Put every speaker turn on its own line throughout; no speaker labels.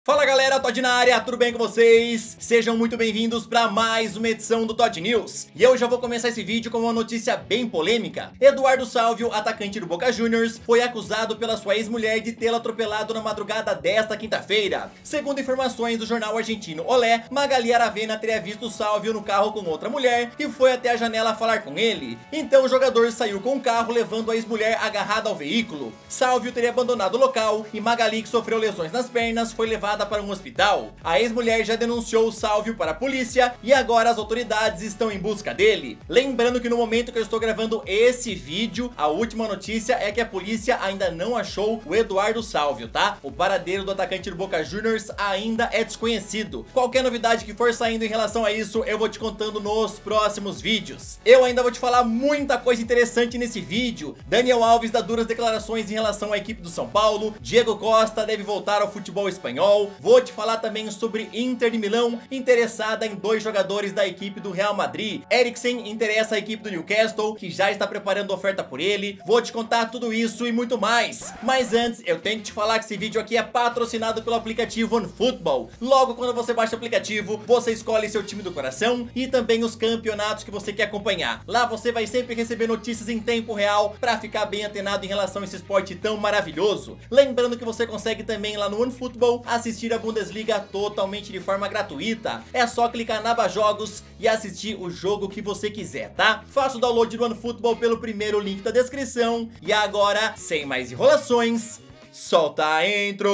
Fala galera, Todd na área, tudo bem com vocês? Sejam muito bem-vindos para mais uma edição do Todd News. E eu já vou começar esse vídeo com uma notícia bem polêmica. Eduardo Salvio, atacante do Boca Juniors, foi acusado pela sua ex-mulher de tê-lo atropelado na madrugada desta quinta-feira. Segundo informações do jornal argentino Olé, Magali Aravena teria visto o Salvio no carro com outra mulher e foi até a janela falar com ele. Então o jogador saiu com o carro levando a ex-mulher agarrada ao veículo. Salvio teria abandonado o local e Magali, que sofreu lesões nas pernas, foi levada para um hospital. A ex-mulher já denunciou o Salvio para a polícia e agora as autoridades estão em busca dele. Lembrando que no momento que eu estou gravando esse vídeo, a última notícia é que a polícia ainda não achou o Eduardo Salvio, tá? O paradeiro do atacante do Boca Juniors ainda é desconhecido. Qualquer novidade que for saindo em relação a isso, eu vou te contando nos próximos vídeos. Eu ainda vou te falar muita coisa interessante nesse vídeo. Daniel Alves dá duras declarações em relação à equipe do São Paulo. Diego Costa deve voltar ao futebol espanhol. Vou te falar também sobre Inter de Milão interessada em dois jogadores da equipe do Real Madrid. Eriksen interessa a equipe do Newcastle, que já está preparando oferta por ele. Vou te contar tudo isso e muito mais. Mas antes, eu tenho que te falar que esse vídeo aqui é patrocinado pelo aplicativo OneFootball. Logo quando você baixa o aplicativo, você escolhe seu time do coração e também os campeonatos que você quer acompanhar. Lá você vai sempre receber notícias em tempo real para ficar bem antenado em relação a esse esporte tão maravilhoso. Lembrando que você consegue também lá no OneFootball assistir a Bundesliga totalmente de forma gratuita. É só clicar na aba Jogos e assistir o jogo que você quiser, tá? Faça o download do OneFootball pelo primeiro link da descrição. E agora, sem mais enrolações, solta a intro!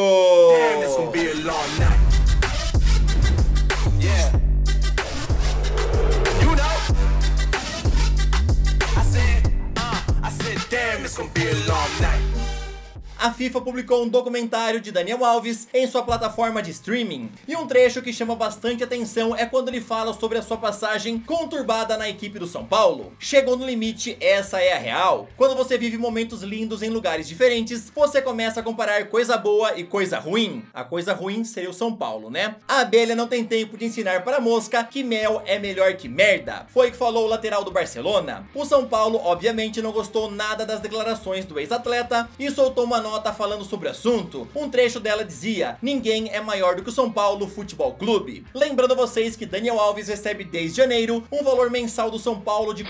A FIFA publicou um documentário de Daniel Alves em sua plataforma de streaming. E um trecho que chama bastante atenção é quando ele fala sobre a sua passagem conturbada na equipe do São Paulo. Chegou no limite, essa é a real. Quando você vive momentos lindos em lugares diferentes, você começa a comparar coisa boa e coisa ruim. A coisa ruim seria o São Paulo, né? A abelha não tem tempo de ensinar para a mosca que mel é melhor que merda. Foi o que falou o lateral do Barcelona. O São Paulo obviamente não gostou nada das declarações do ex-atleta e soltou uma nota falando sobre o assunto. Um trecho dela dizia: ninguém é maior do que o São Paulo Futebol Clube. Lembrando vocês que Daniel Alves recebe desde janeiro um valor mensal do São Paulo de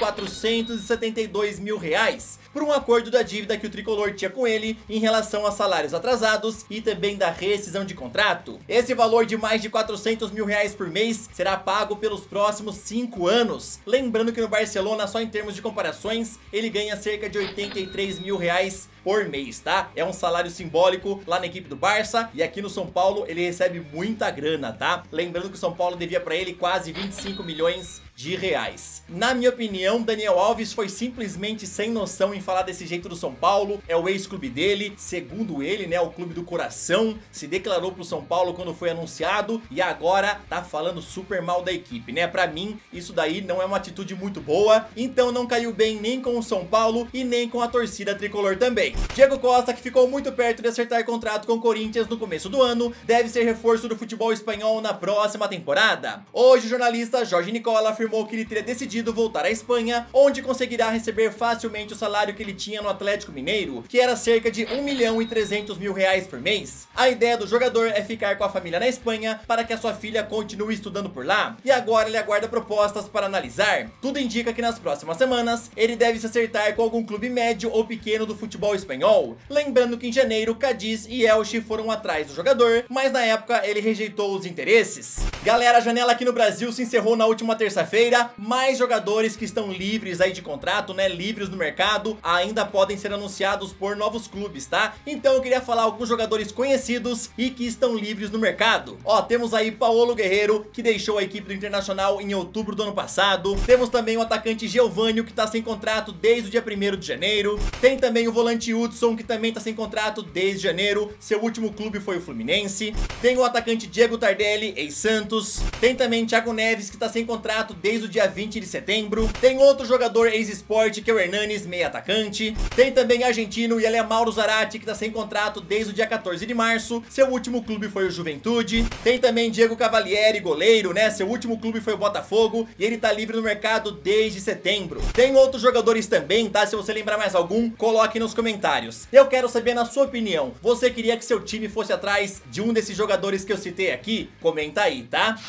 R$472 mil por um acordo da dívida que o tricolor tinha com ele em relação a salários atrasados e também da rescisão de contrato. Esse valor de mais de R$400 mil por mês será pago pelos próximos 5 anos. Lembrando que no Barcelona, só em termos de comparações, ele ganha cerca de R$83 mil por mês, tá? É um salário simbólico lá na equipe do Barça e aqui no São Paulo ele recebe muita grana, tá? Lembrando que o São Paulo devia pra ele quase 25 milhões de reais. Na minha opinião, Daniel Alves foi simplesmente sem noção em falar desse jeito do São Paulo. É o ex-clube dele, segundo ele, né, o clube do coração. Se declarou pro São Paulo quando foi anunciado e agora tá falando super mal da equipe, né? Pra mim, isso daí não é uma atitude muito boa, então não caiu bem nem com o São Paulo e nem com a torcida tricolor também. Diego Costa, que ficou muito perto de acertar contrato com o Corinthians no começo do ano, deve ser reforço do futebol espanhol na próxima temporada. Hoje o jornalista Jorge Nicola afirmou que ele teria decidido voltar à Espanha, onde conseguirá receber facilmente o salário que ele tinha no Atlético Mineiro, que era cerca de R$1.300.000 por mês. A ideia do jogador é ficar com a família na Espanha para que a sua filha continue estudando por lá, e agora ele aguarda propostas para analisar. Tudo indica que nas próximas semanas ele deve se acertar com algum clube médio ou pequeno do futebol espanhol. Lembrando que em janeiro Cádiz e Elche foram atrás do jogador, mas na época ele rejeitou os interesses. Galera, a janela aqui no Brasil se encerrou na última terça-feira. Mais jogadores que estão livres aí de contrato, né, livres no mercado, ainda podem ser anunciados por novos clubes, tá? Então eu queria falar alguns jogadores conhecidos e que estão livres no mercado. Ó, temos aí Paulo Guerreiro, que deixou a equipe do Internacional em outubro do ano passado. Temos também o atacante Geovânio, que tá sem contrato desde o dia 1º de janeiro. Tem também o volante Hudson, que também tá sem contrato desde janeiro. Seu último clube foi o Fluminense. Tem o atacante Diego Tardelli, ex-Santos. Tem também Thiago Neves, que tá sem contrato desde o dia 20 de setembro. Tem outro jogador ex-Sport, que é o Hernanes, meia atacante. Tem também argentino Yele Mauro Zarate, que tá sem contrato desde o dia 14 de março. Seu último clube foi o Juventude. Tem também Diego Cavalieri, goleiro, né? Seu último clube foi o Botafogo e ele tá livre no mercado desde setembro. Tem outros jogadores também, tá? Se você lembrar mais algum, coloque nos comentários. comentários. Eu quero saber na sua opinião, você queria que seu time fosse atrás de um desses jogadores que eu citei aqui? Comenta aí, tá?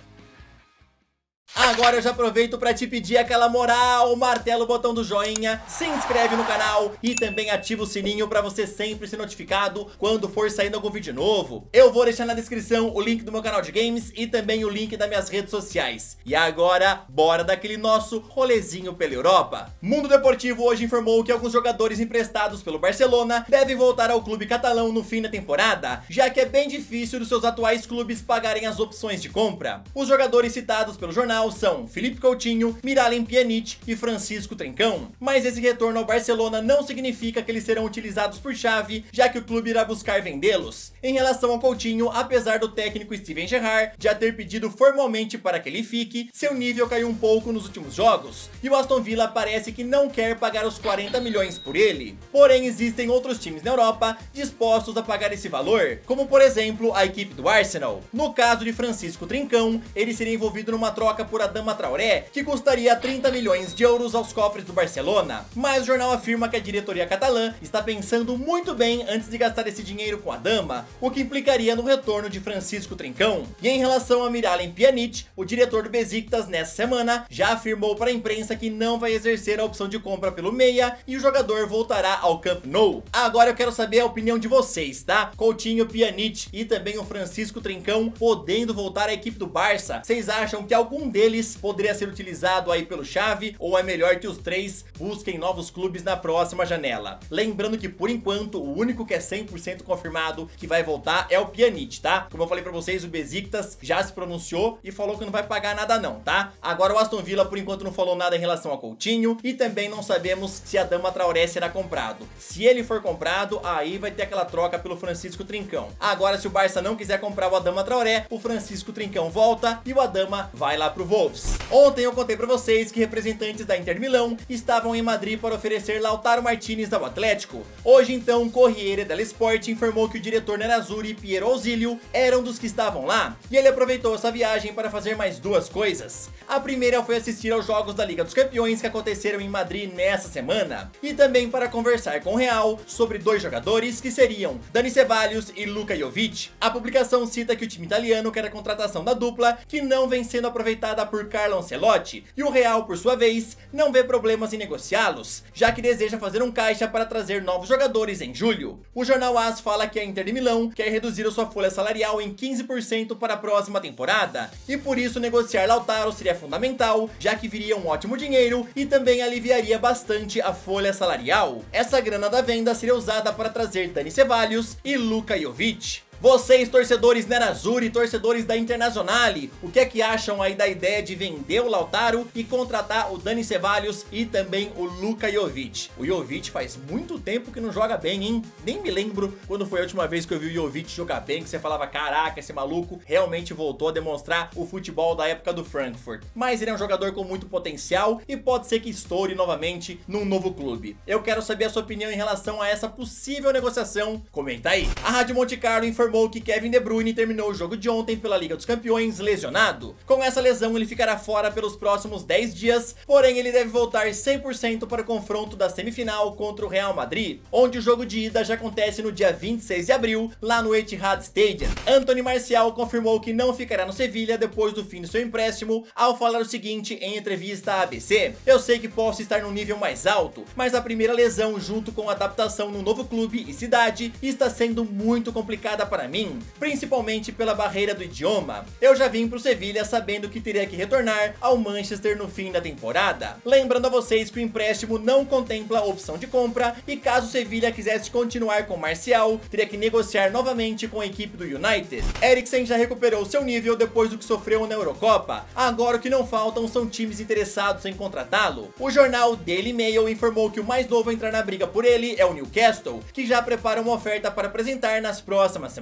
Agora eu já aproveito para te pedir aquela moral, martela o botão do joinha, se inscreve no canal e também ativa o sininho para você sempre ser notificado quando for saindo algum vídeo novo. Eu vou deixar na descrição o link do meu canal de games e também o link das minhas redes sociais. E agora, bora daquele nosso rolezinho pela Europa. Mundo Deportivo hoje informou que alguns jogadores emprestados pelo Barcelona devem voltar ao clube catalão no fim da temporada, já que é bem difícil dos seus atuais clubes pagarem as opções de compra. Os jogadores citados pelo jornal são Philippe Coutinho, Miralem Pjanic e Francisco Trincão. Mas esse retorno ao Barcelona não significa que eles serão utilizados por Xavi, já que o clube irá buscar vendê-los. Em relação ao Coutinho, apesar do técnico Steven Gerrard já ter pedido formalmente para que ele fique, seu nível caiu um pouco nos últimos jogos, e o Aston Villa parece que não quer pagar os 40 milhões por ele. Porém, existem outros times na Europa dispostos a pagar esse valor, como por exemplo a equipe do Arsenal. No caso de Francisco Trincão, ele seria envolvido numa troca por Adama Traoré, que custaria 30 milhões de euros aos cofres do Barcelona. Mas o jornal afirma que a diretoria catalã está pensando muito bem antes de gastar esse dinheiro com Adama, o que implicaria no retorno de Francisco Trincão. E em relação a Miralem Pjanic, o diretor do Besiktas nessa semana já afirmou para a imprensa que não vai exercer a opção de compra pelo meia e o jogador voltará ao Camp Nou. Agora eu quero saber a opinião de vocês, tá? Coutinho, Pjanic e também o Francisco Trincão podendo voltar à equipe do Barça. Vocês acham que algum deles poderia ser utilizado aí pelo Xavi, ou é melhor que os três busquem novos clubes na próxima janela? Lembrando que por enquanto o único que é 100% confirmado que vai voltar é o Pjanic, tá? Como eu falei pra vocês, o Besiktas já se pronunciou e falou que não vai pagar nada não, tá? Agora o Aston Villa por enquanto não falou nada em relação ao Coutinho e também não sabemos se Adama Traoré será comprado. Se ele for comprado, aí vai ter aquela troca pelo Francisco Trincão. Agora se o Barça não quiser comprar o Adama Traoré, o Francisco Trincão volta e o Adama vai lá pro Wolves. Ontem eu contei pra vocês que representantes da Inter Milão estavam em Madrid para oferecer Lautaro Martinez ao Atlético. Hoje então o Corriere dello Sport informou que o diretor nerazzurri Piero Ausilio era um dos que estavam lá, e ele aproveitou essa viagem para fazer mais duas coisas. A primeira foi assistir aos jogos da Liga dos Campeões que aconteceram em Madrid nessa semana, e também para conversar com o Real sobre dois jogadores que seriam Dani Ceballos e Luka Jovic. A publicação cita que o time italiano quer a contratação da dupla, que não vem sendo aproveitada por Carlo Ancelotti, e o Real, por sua vez, não vê problemas em negociá-los, já que deseja fazer um caixa para trazer novos jogadores em julho. O jornal AS fala que a Inter de Milão quer reduzir a sua folha salarial em 15% para a próxima temporada, e por isso negociar Lautaro seria fundamental, já que viria um ótimo dinheiro e também aliviaria bastante a folha salarial. Essa grana da venda seria usada para trazer Dani Ceballos e Luka Jovic. Vocês, torcedores nerazzurri, torcedores da Internazionale, o que é que acham aí da ideia de vender o Lautaro e contratar o Dani Ceballos e também o Luka Jovic? O Jovic faz muito tempo que não joga bem, hein? Nem me lembro quando foi a última vez que eu vi o Jovic jogar bem, que você falava, caraca, esse maluco realmente voltou a demonstrar o futebol da época do Frankfurt. Mas ele é um jogador com muito potencial e pode ser que estoure novamente num novo clube. Eu quero saber a sua opinião em relação a essa possível negociação. Comenta aí. A Rádio Monte Carlo informou que Kevin De Bruyne terminou o jogo de ontem pela Liga dos Campeões lesionado. Com essa lesão ele ficará fora pelos próximos 10 dias, porém ele deve voltar 100% para o confronto da semifinal contra o Real Madrid, onde o jogo de ida já acontece no dia 26 de abril, lá no Etihad Stadium. Anthony Martial confirmou que não ficará no Sevilha depois do fim do seu empréstimo, ao falar o seguinte em entrevista à ABC: "Eu sei que posso estar num nível mais alto, mas a primeira lesão junto com a adaptação no novo clube e cidade está sendo muito complicada para mim, principalmente pela barreira do idioma. Eu já vim pro Sevilha sabendo que teria que retornar ao Manchester no fim da temporada." Lembrando a vocês que o empréstimo não contempla opção de compra e caso o Sevilha quisesse continuar com Martial, teria que negociar novamente com a equipe do United. Eriksen já recuperou seu nível depois do que sofreu na Eurocopa. Agora o que não faltam são times interessados em contratá-lo. O jornal Daily Mail informou que o mais novo a entrar na briga por ele é o Newcastle, que já prepara uma oferta para apresentar nas próximas semanas.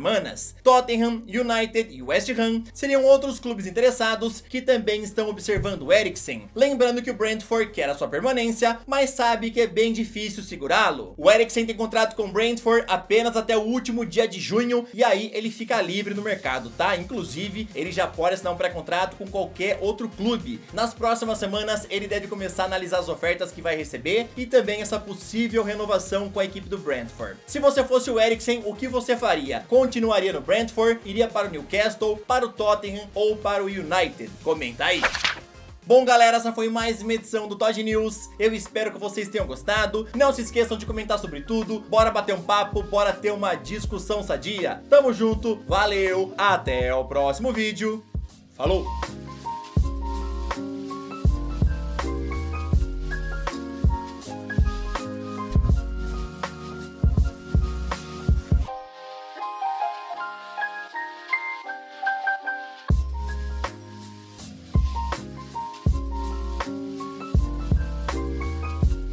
semanas. Tottenham, United e West Ham seriam outros clubes interessados que também estão observando o Eriksen. Lembrando que o Brentford quer a sua permanência, mas sabe que é bem difícil segurá-lo. O Eriksen tem contrato com o Brentford apenas até o último dia de junho e aí ele fica livre no mercado, tá? Inclusive, ele já pode assinar um pré-contrato com qualquer outro clube. Nas próximas semanas, ele deve começar a analisar as ofertas que vai receber e também essa possível renovação com a equipe do Brentford. Se você fosse o Eriksen, o que você faria? Continuaria no Brentford? Iria para o Newcastle, para o Tottenham ou para o United? Comenta aí! Bom, galera, essa foi mais uma edição do Todd News. Eu espero que vocês tenham gostado. Não se esqueçam de comentar sobre tudo. Bora bater um papo, bora ter uma discussão sadia. Tamo junto, valeu, até o próximo vídeo. Falou!